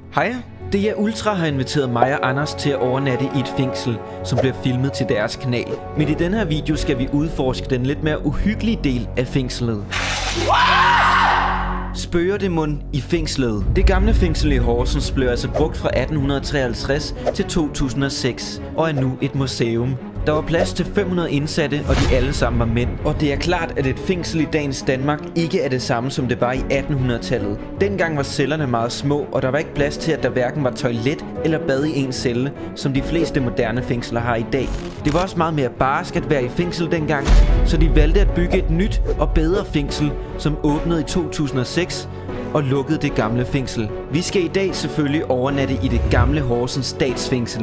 Hej, DR Ultra har inviteret mig og Anders til at overnatte i et fængsel, som bliver filmet til deres kanal. Men i denne her video skal vi udforske den lidt mere uhyggelige del af fængslet. Spøger det mund i fængslet? Det gamle fængsel i Horsens blev altså brugt fra 1853 til 2006 og er nu et museum. Der var plads til 500 indsatte, og de alle sammen var mænd. Og det er klart, at et fængsel i dagens Danmark ikke er det samme, som det var i 1800-tallet. Dengang var cellerne meget små, og der var ikke plads til, at der hverken var toilet eller bad i en celle, som de fleste moderne fængsler har i dag. Det var også meget mere barsk at være i fængsel dengang, så de valgte at bygge et nyt og bedre fængsel, som åbnede i 2006 og lukkede det gamle fængsel. Vi skal i dag selvfølgelig overnatte i det gamle Horsens statsfængsel.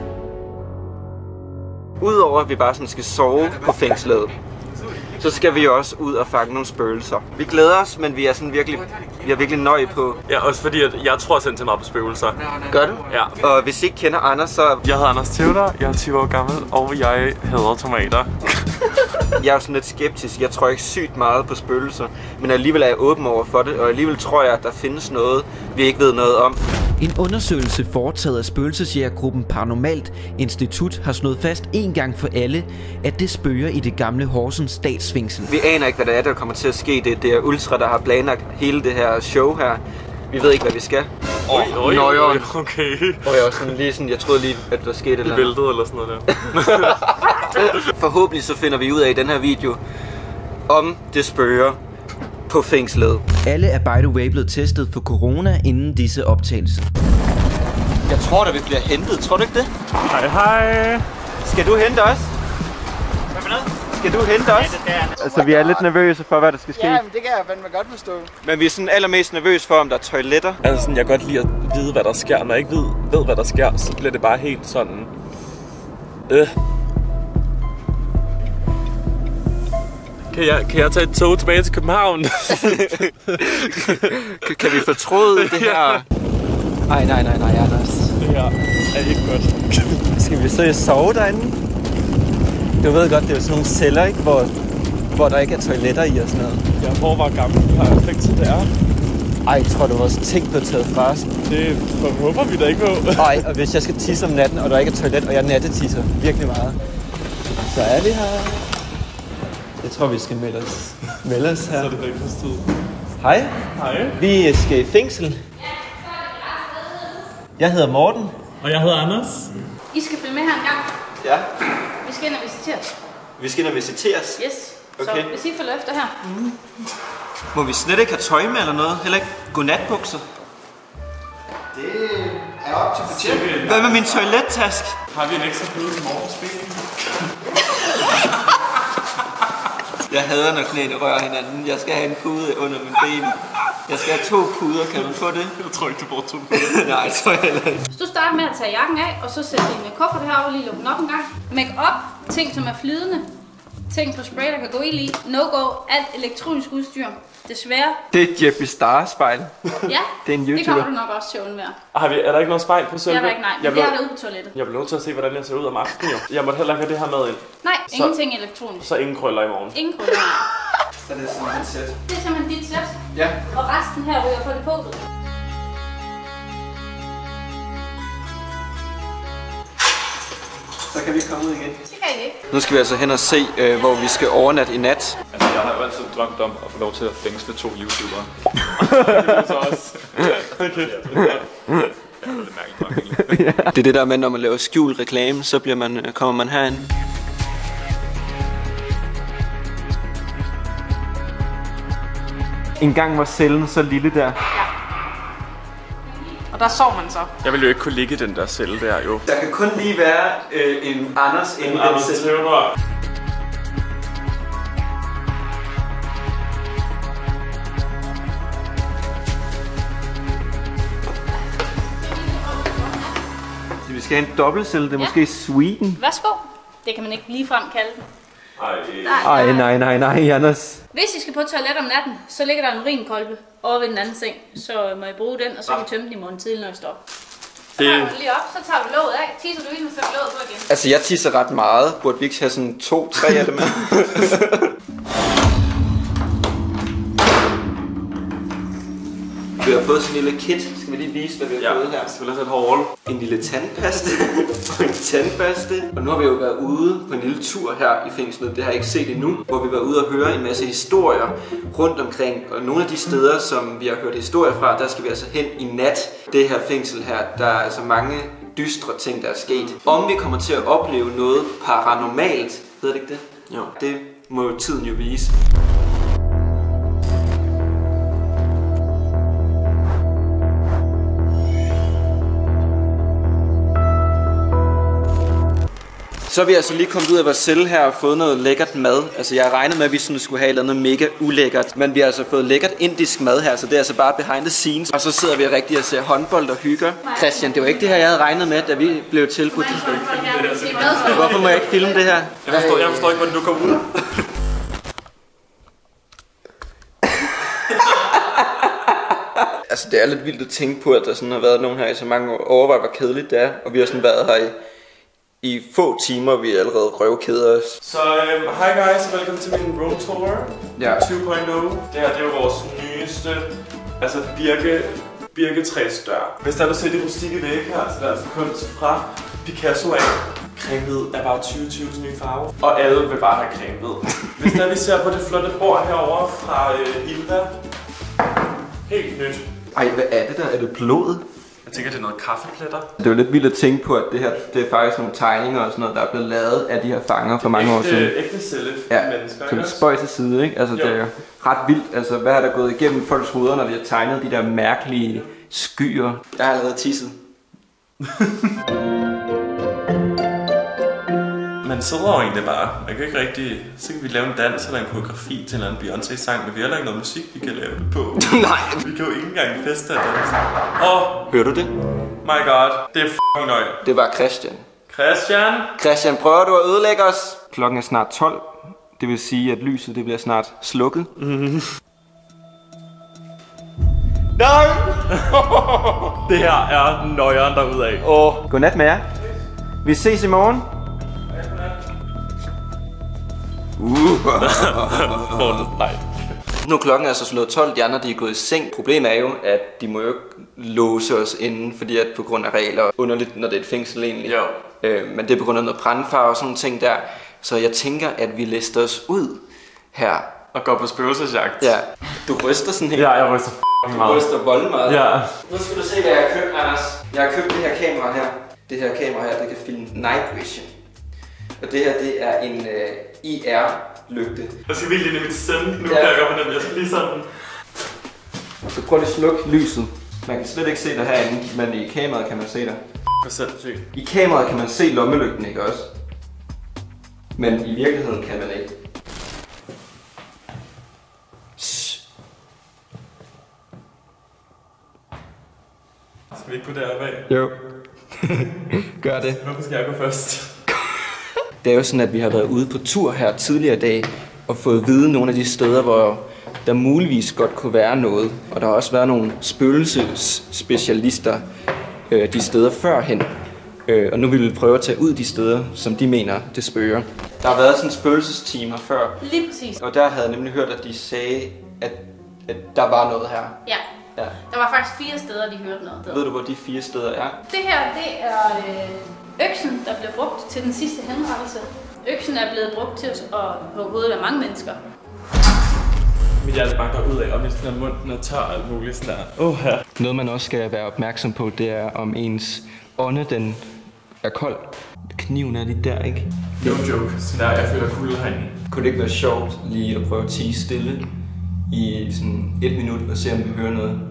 Udover at vi bare sådan skal sove på fængslet, så skal vi også ud og fange nogle spøgelser. Vi glæder os, men vi er sådan virkelig nøje på. Ja, også fordi at jeg tror sindssygt meget på spøgelser. Gør du? Ja. Og hvis I ikke kender Anders, så... Jeg hedder Anders Theodor, jeg er 20 år gammel, og jeg hader tomater. Jeg er jo sådan lidt skeptisk. Jeg tror ikke sygt meget på spøgelser, men alligevel er jeg åben over for det, og alligevel tror jeg, at der findes noget, vi ikke ved noget om. En undersøgelse foretaget af spøgelsesjægergruppen Paranormalt Institut har slået fast en gang for alle, at det spøger i det gamle Horsens statsfængsel. Vi aner ikke, hvad det er, der kommer til at ske. Det er Ultra, der har planlagt hele det her show her. Vi ved ikke, hvad vi skal. Okay. Og jeg var sådan lige sådan, jeg troede lige, at der skete et eller andet. Det væltede eller sådan noget der. Forhåbentlig så finder vi ud af i den her video, om det spøger på fængslet. Alle er by the way blevet testet for corona inden disse optagelser. Jeg tror da vi bliver hentet, tror du ikke det? Hej. Skal du hente os? Hvad for noget? Skal du hente os? Altså vi er lidt nervøse for hvad der skal ske. Ja, men det kan jeg fandme godt forstå. Men vi er sådan allermest nervøse for om der er toiletter. Altså sådan, jeg kan godt lide at vide hvad der sker. Når jeg ikke ved hvad der sker, så bliver det bare helt sådan. Kan jeg tage et tog tilbage til København? Kan vi fortryde det her? Nej, Anders. Det her er ikke godt. Skal vi så sove derinde? Du ved godt, det er jo sådan nogle celler, ikke? Hvor der ikke er toiletter i og sådan noget. Jeg tror, hvor gammel har jeg fængsel det er. Ej, tror du vores ting blev taget fra os? Det håber vi da ikke på. Ej, og hvis jeg skal tisse om natten, og der ikke er toilet, og jeg nattetisser virkelig meget, så er vi her. Jeg tror, vi skal melde os her. Så er det rigtig forstået. Hej. Hej. Vi skal i fængsel. Jeg hedder Morten. Og jeg hedder Anders. I skal følge med her en gang. Ja. Vi skal ind og visiteres. Vi skal ind og visiteres. Yes. Okay. Så hvis I følger efter her. Må vi slet ikke have tøj med eller noget? Heller ikke godnatbukser? Det er op til betjenten. Hvad med min toilettask? Har vi en ekstra pude til morgens ben? Jeg hader, når knæene rører hinanden. Jeg skal have en pude under min ben. Jeg skal have 2 puder. Kan du få det? Jeg tror ikke, du bruger 2 puder. Nej, det tror jeg heller ikke. Hvis du starter med at tage jakken af, og så sætte din kuffert herover og lige lukke den op en gang. Make up, ting som er flydende. Ting på spray, der kan gå ild i. No-go, alt elektronisk udstyr. Desværre. Det er Jeffree Star spejl. Ja, Det er en det YouTuber. kommer du nok også til at undvære. Er der ikke noget spejl på selve? Det er der ikke, nej. Men det er derude på toilettet. Jeg bliver nødt til at se, hvordan jeg ser ud om aftenen. Jeg måtte heller ikke have det her med ind. Nej, ingenting elektronisk. Så ingen krøller i morgen. Ingen krydder. Så det er sådan et sæt. Det er simpelthen dit sæt. Ja. Og resten her ryger på depotet. Så kan vi komme ud igen. Det kan I ikke. Nu skal vi altså hen og se, hvor vi skal overnatte i nat. Altså, jeg har jo altid drømt om at få lov til at fængsle 2 YouTubere. Det er så også. Okay. Ja, det er lidt mærkeligt. Det er det der med, når man laver skjult reklame, så kommer man herind. En gang var cellen så lille der. Og der sov man så. Jeg ville jo ikke kunne ligge i den der celle der, jo. Der kan kun lige være en Anders inde i den celle. Vi skal have en dobbeltcelle, det er måske Sweden. Værsgo. Det kan man ikke ligefrem kalde den. Ej, nej, Anders. Hvis I skal på toilet om natten, så ligger der en urinkolbe over ved den anden seng. Så må I bruge den, og så kan I tømme den i morgen tidlig, når I står. Så tager du lige op, så tager du låget af. Tisser du ind, og så tager låget på igen. Altså, jeg tisser ret meget. Burde vi ikke have sådan 2-3 af dem med? Vi har fået sådan en lille kit. Skal vi lige vise, hvad vi har fået her? Så vil jeg sætte hårdt. En lille tandpaste og en tandpaste. Og nu har vi jo været ude på en lille tur her i fængslet. Det har jeg ikke set endnu. Hvor vi var ude og høre en masse historier rundt omkring. Og nogle af de steder, som vi har hørt historier fra, der skal vi altså hen i nat. Det her fængsel her, der er altså mange dystre ting, der er sket. Om vi kommer til at opleve noget paranormalt, ved det ikke det? Jo. Det må jo tiden jo vise. Så er vi altså lige kommet ud af vores celle her og fået noget lækkert mad. Altså jeg regnede med, at vi sådan skulle have noget mega ulækkert. Men vi har altså fået lækkert indisk mad her, så det er altså bare behind the scenes. Og så sidder vi rigtig og ser håndbold og hygger. Christian, det var ikke det her, jeg havde regnet med, da vi blev tilbudt. Hvorfor må jeg ikke filme det her? Jeg forstår ikke, hvordan du kom ud. Altså det er lidt vildt at tænke på, at der sådan har været nogen her i så mange år. Overvej, hvor kedeligt det er. Og vi har sådan været her i få timer, vi allerede røvkeder os. Så hi guys, og velkommen til min room tour 2.0. Det her, det er jo vores nyeste, altså birketræsdør. Hvis der er du ser de rustikke vægge her, så der er altså kunst fra Picasso af. Cremehvid er bare 2020's nye farve, og alle vil bare have cremehvid. Hvis der vi ser på det flotte bord herovre fra Ilva, helt nyt. Ej, hvad er det der? Er det blod? Jeg tænker, det er noget kaffepletter. Det er jo lidt vildt at tænke på, at det her det er faktisk nogle tegninger og sådan noget, der er blevet lavet af de her fanger for mange år siden. Ægte celle mennesker, så det spøj til side, ikke? Altså, det er jo ret vildt. Altså, hvad er der gået igennem folks hoveder, når de har tegnet de der mærkelige skyer? Jeg har allerede tisset. Man sidder jo egentlig bare. Man kan ikke rigtig... Så kan vi lave en dans eller en koreografi til en eller anden Beyoncé-sang, men vi har heller ikke noget musik, vi kan lave det på. Nej! Vi kan jo ikke engang feste af danse. Hører du det? My god, det er f***ing nøj. Det var Christian. Christian, prøver du at ødelægge os? Klokken er snart 12. Det vil sige, at lyset det bliver snart slukket. Nej! Det her er nøjeren derudad. Godnat med jer. Vi ses i morgen. Nej. Nu er klokken altså slået 12, de andre de er gået i seng. Problemet er jo, at de må jo ikke låse os inden, fordi at på grund af regler, underligt når det er et fængsel egentlig. Men det er på grund af noget brandfare og sådan nogle ting der. Så jeg tænker, at vi lister os ud her. Og går på spøgelsesjagt. Ja. Du ryster sådan helt. Ja, jeg ryster f***ing meget. Du ryster voldemmeget. Ja. Nu skal du se, hvad jeg har købt, Anders. Jeg har købt det her kamera her. Det her kamera her, det kan filme night vision. Og det her, det er en IR-lygte. Jeg skal virkelig ind i mit sind. Nu kan jeg gøre med den. Jeg skal lige sådan. Så prøv lige at slukke lyset. Man kan slet ikke se dig herinde, men i kameraet kan man se dig. Hvad selv syg? I kameraet kan man se lommelygten, ikke også? Men i virkeligheden kan man ikke. Skal vi ikke gå deroppe af? Jo. Gør det. Hvorfor skal jeg gå først? Det er jo sådan, at vi har været ude på tur her tidligere i dag og fået at vide nogle af de steder, hvor der muligvis godt kunne være noget. Og der har også været nogle spøgelsesspecialister de steder førhen. Og nu vil vi prøve at tage ud de steder, som de mener, det spøger. Der har været sådan spøgelsestimer før. Lige præcis. Og der havde jeg nemlig hørt, at de sagde, at der var noget her. Ja. Der var faktisk 4 steder, de hørte noget der. Ved du, hvor de 4 steder er? Det her, det er øksen, der blev brugt til den sidste henrettelse. Øksen er blevet brugt til at hugge hovedet af mange mennesker. Mit hjerte banker ud af, om jeg sådan munden er tør og alt muligt sådan der. Ja. Noget man også skal være opmærksom på, det er om ens ånde, den er kold. Kniven er lige der, ikke? No joke. Sådan der, jeg føler kulde herinde. Kunne det ikke være sjovt lige at prøve at tie stille i sådan 1 minut og se om vi hører noget?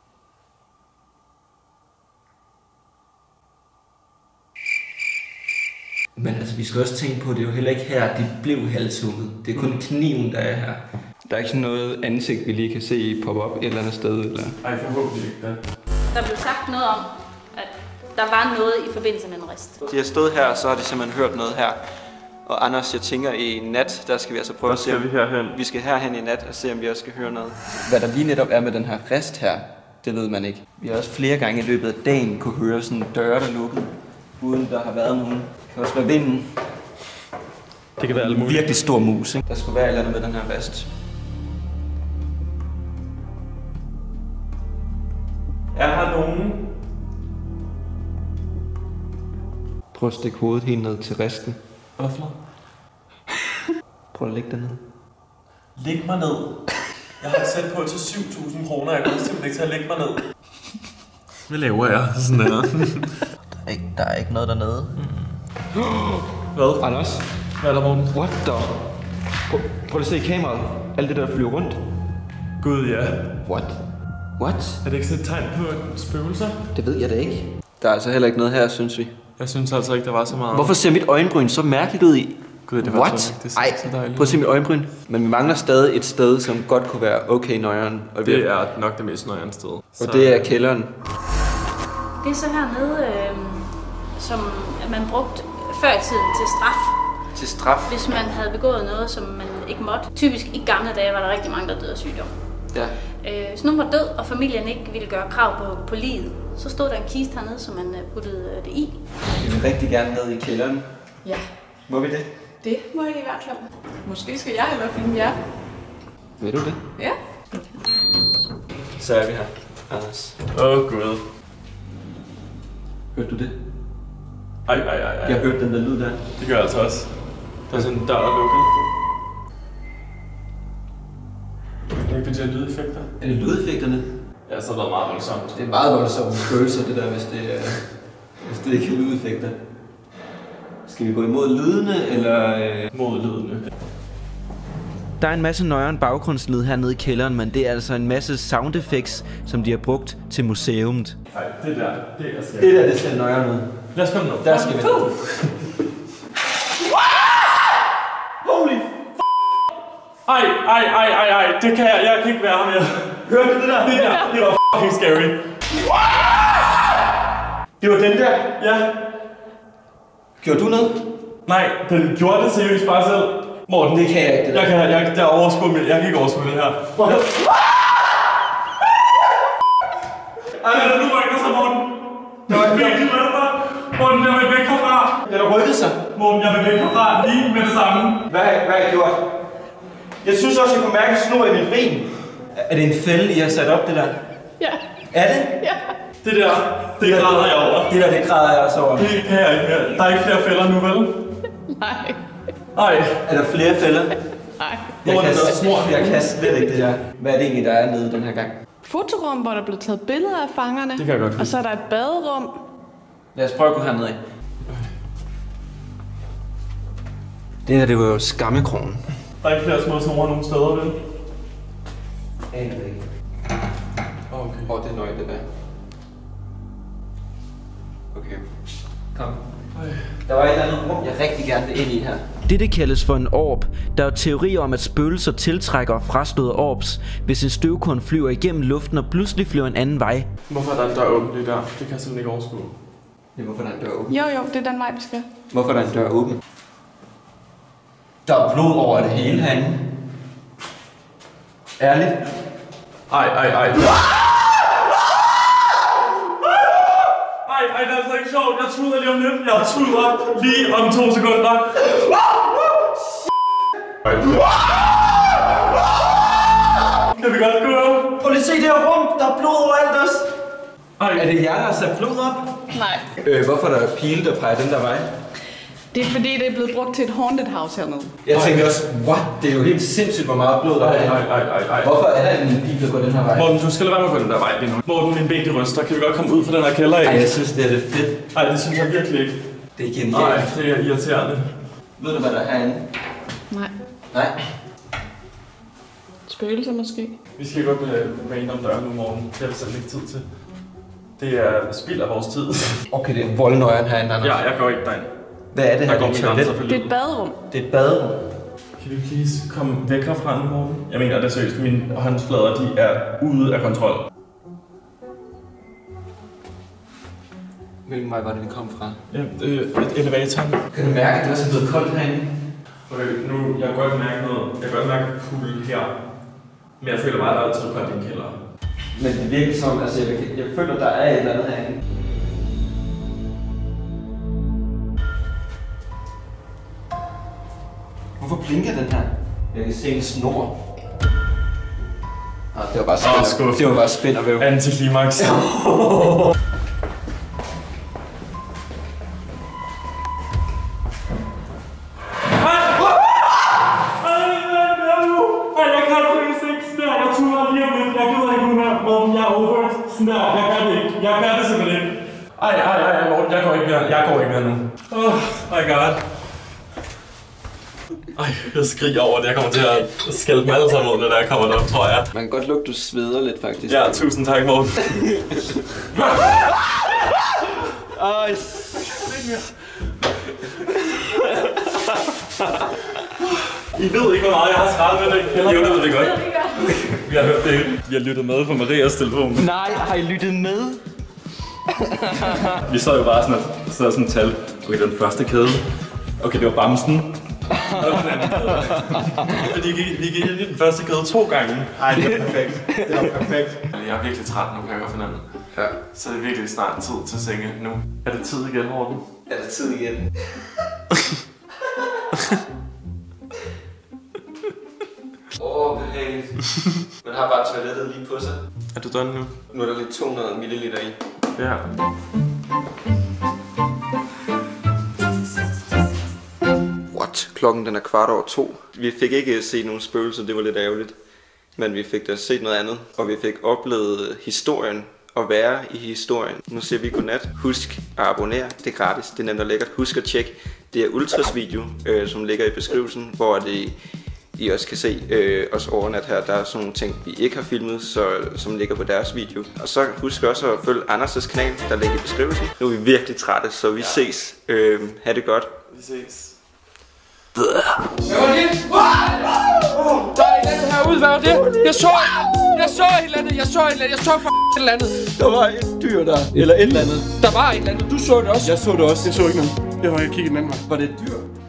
Men altså, vi skal også tænke på, at det er jo heller ikke her, de blev halshugget. Det er kun kniven, der er her. Der er ikke sådan noget ansigt, vi lige kan se poppe op et eller andet sted, eller? Ej, forhåbentlig ikke det. Der blev sagt noget om, at der var noget i forbindelse med en rist. De har stået her, og så har de simpelthen hørt noget her. Og Anders, jeg tænker i nat, der skal vi altså prøve at se, vi herhen? Vi skal herhen i nat og se, om vi også skal høre noget. Hvad der lige netop er med den her rist her, det ved man ikke. Vi har også flere gange i løbet af dagen kunne høre sådan døre, der lukkede, uden der har været nogen. Det kan også være vinden. Det kan være alt muligt. Virkelig stor mus, ikke? Der skulle være et eller andet med den her rist. Prøv at stikke hovedet helt ned til resten. Hvorfor? Prøv at lægge dig ned. Læg mig ned. Jeg har sat på til 7.000 kroner. Jeg kommer simpelthen ikke til at lægge mig ned. Hvad laver jeg? Sådan der. Der er ikke noget dernede. Hvad? Anders? Hvad er der, Morten? What the? Prøv at se i kameraet. Alt det der flyver rundt. Gud, ja. What? What? Er det ikke sådan et tegn på spøgelser? Det ved jeg da ikke. Der er altså heller ikke noget her, synes vi. Jeg synes altså ikke, der var så meget. Hvorfor ser mit øjenbryn så mærkeligt ud i? Gud, det var What? Det ej, så dejligt. prøv at se mit øjenbryn. Men vi mangler stadig et sted, som godt kunne være okay nøjeren. Og det er nok det mest nøjeren sted. Og det er kælderen. Det er så hernede, som man brugte før i tiden til straf. Til straf? Hvis man havde begået noget, som man ikke måtte. Typisk i gamle dage var der rigtig mange, der døde af sygdom. Ja. Hvis nogen var død, og familien ikke ville gøre krav på livet, så stod der en kiste hernede, som man puttede det i. Vi vil rigtig gerne ned i kælderen. Ja, Må vi det? det må I i hvert fald. Måske skal jeg hellere finde jer. Vil du det? Ja. Så er vi her, Anders. Gud. Hørte du det? Ej. Jeg har hørt den der lyd der. Det gør jeg altså også. Der er sådan en dør, der er lukket. Kan ikke de her lydeffekter? Er det lydeffekterne? Ja, så har det været meget voldsomt. Det er meget voldsomt følelser, det der, hvis det ikke er lydeffekter. Skal vi gå imod lydene, eller... Mod lydene. Der er en masse nøjeren baggrundslyd hernede i kælderen, men det er altså en masse sound effects, som de har brugt til museet. Nej, det der, det er altså... Det der, det ser nøjeren ud. Lad os komme nu. Der skal vi ned. Holy Ej, det kan jeg kan ikke være her mere. Hørte du det der? Det var fucking scary. Det var den der? Ja. Gjorde du noget? Nej, den gjorde det seriøst bare selv. Morten, Det kan jeg ikke, det der. jeg kan ikke overskue det her. Ej, nu rykker sig, Morten. Det var virkelig røster. Morten, jeg vil væk herfra. Den har rykket sig. Morten, jeg vil væk herfra lige med det samme. Hvad har jeg gjort? Jeg synes også, jeg kunne mærke snor i mit ben. Er det en fælde, I har sat op, det der? Ja. Er det? Ja. Det der, det græder jeg over. Det der, det græder jeg også over. Det kan jeg ikke mere. Der er ikke flere fælder nu, vel? Nej. Ej. Er der flere fælder? Nej. Jeg kan slet ikke det der. Hvad er det egentlig, der er nede den her gang? Fotorum, hvor der blev taget billeder af fangerne. Det kan jeg godt lide. Og så er der et baderum. Lad os prøve at gå herned af. Det her, det var jo skammekrogen. Der er ikke flere små snore nogen steder, vel? Aner det ikke. Okay. Det er nøje, det der. Okay. Kom. Der var et eller andet rum, jeg rigtig gerne vil ind i her. Dette kaldes for en orb. Der er teorier om, at spøgelser tiltrækker frastøde orbs, hvis en støvkorn flyver igennem luften og pludselig flyver en anden vej. Hvorfor er der en dør åben lige der? Det kan jeg simpelthen ikke overskue. Ja, hvorfor er der en dør åben? Jo, det er den vej, vi skal. Hvorfor er der en dør åben? Der er blod over det hele herinde. Ærligt? Ej. Ej, det er altså ikke sjovt. Jeg tuder lige om lidt. Jeg tuder lige om 2 sekunder. Kan vi godt gå? Prøv lige at se det her rum. Der er blod overalt også. Ej. Er det jer, der har sat blod op? Nej. Hvorfor er der pile, der peger den der vej? Det er fordi, det er blevet brugt til et haunted house hernede. Jeg tænkte også, what? Det er jo helt sindssygt, hvor meget blod der er. Ej. Hvorfor er der en pile, der går den her vej? Morten, du skal lade være med at gå den der vej lige nu. Morten, min ben de ryster. Kan vi godt komme ud fra den her kælder af? Ej, jeg synes, det er lidt fedt. Ej, det synes jeg virkelig ikke. Det er genialt. Nej, det er irriterende. Ved du, hvad der er herinde? Nej. Nej. Spøgelser måske. Vi skal godt være inde om døren nu, Morten. Det har vi simpelthen ikke tid til. Det er spild af vores tid. Okay, det er voldnøjeren herinde, Anders. Ja, jeg går ikke derind. Hvad er det her? Der går Det min er toilet? grænser for Det er livet. et baderum. Det er et baderum. Kan vi please komme væk herfra nu, Morten? Jeg mener, det er seriøst. Mine håndflader, de er ude af kontrol. Hvilken vej var det, vi kom fra? Ja, elevatoren. Kan du mærke, at det er sådan noget koldt herinde? Okay, nu, jeg kan godt mærke noget. Jeg kan godt mærke kulde her. Men jeg føler bare, at der er altid koldt i en kælder. Men det virker som, altså jeg føler, der er et eller andet herinde. Hvorfor blinker den her? Jeg kan se en snor. Ah, det var bare spænd og, det var bare spænd og væv. Antiklimaks. Ej, Morten, jeg går ikke mere nu. Oh my god. Ej, jeg skriger over det. Jeg kommer til at skælde dem alle sammen ud, når jeg kommer derop, tror jeg. Man kan godt lugte, du sveder lidt, faktisk. Ja, tusind tak, Morten. Ej. I ved ikke, hvor meget jeg har skrællet med det. Jo, det ved vi godt. Vi har hørt det. Vi har lyttet med på Marias telefon. Nej, har I lyttet med? Vi så jo bare sådan et tal. Okay, den første kæde. Okay, det var bamsen. Og den anden kæde. Fordi vi gik ind i den første kæde 2 gange. Ej, det er perfekt. Det er perfekt. Jeg er virkelig træt nu, kan jeg godt fornemme. Ja. Så det er virkelig snart tid til senge nu. Er det tid igen, Morten? Er det tid igen? Behageligt. Man har bare toilettet lige på sig. Er du done nu? Nu er der lige 200 ml i. Ja. What? Klokken den er 2:15. Vi fik ikke set nogen spøgelser, det var lidt ærgerligt. Men vi fik da set noget andet, og vi fik oplevet historien og være i historien. Nu siger vi godnat. Husk at abonnere, det er gratis, det er nemt og lækkert. Husk at tjekke det er Ultras video, som ligger i beskrivelsen, hvor I også kan se os overnat her. Der er sådan nogle ting, vi ikke har filmet, som ligger på deres video. Og så husk også at følge Anders' kanal, der ligger i beskrivelsen. Nu er vi virkelig trætte, så vi ses. Ha' det godt. Vi ses. Hvad var det? Der er et eller andet herude, hvad var det? Jeg så et eller andet, jeg så et eller andet. Der var et dyr der, eller et eller andet. Der var et eller andet, du så det også. Jeg så det også. Jeg så ikke noget. Jeg var ikke kigget den anden vej. Var det et dyr?